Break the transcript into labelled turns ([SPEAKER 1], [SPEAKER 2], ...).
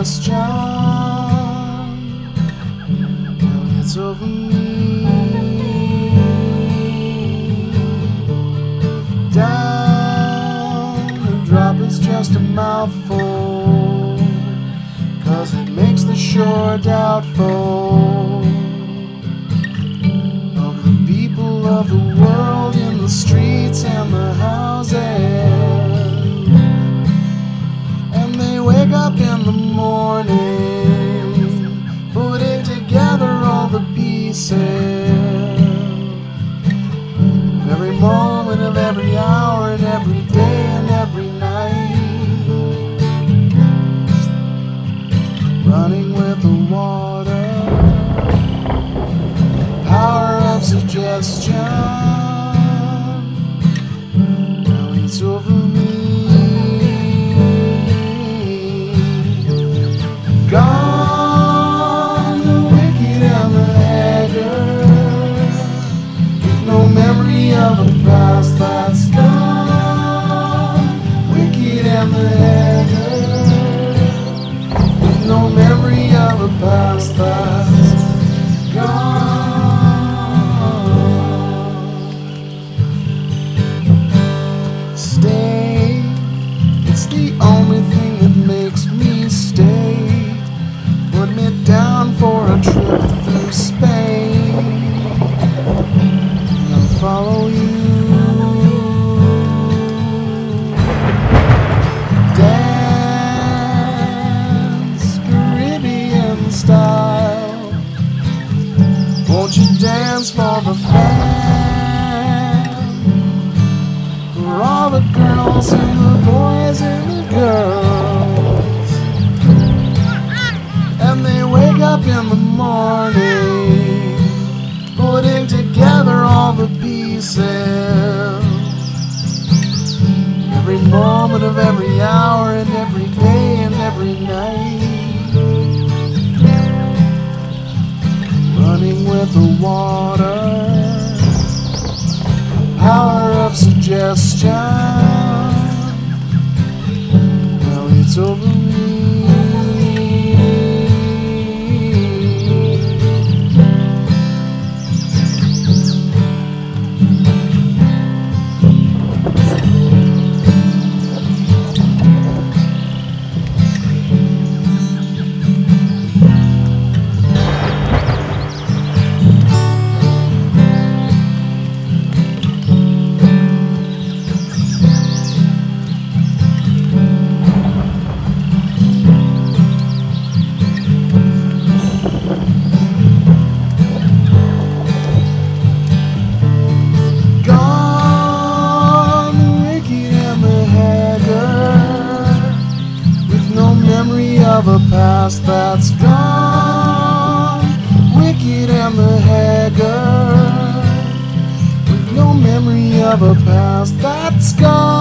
[SPEAKER 1] suggestion. Now it's over me. Down the drop is just a mouthful, 'cause it makes the shore doubtful of the people of the world in the streets and the houses. And they wake up in the morning, putting together all the pieces, every moment of every hour and every day and every night, running with the water, power of suggestion. Now it's over me. Gone the wicked and the haggard, with no memory of a past that's gone. Wicked and the haggard, with no memory of a past that's gone. Stay, it's the only thing that makes me stay. Put me down for a trip through Spain. I'll follow you. Dance Caribbean style. Won't you dance for the fam? For all the girls and the boys and the girls. And they wake up in the morning, putting together all the pieces, every moment of every hour and every day and every night, running with the water, power of suggestion. Now it's over me. Of a past that's gone, wicked and the haggard, with no memory of a past that's gone.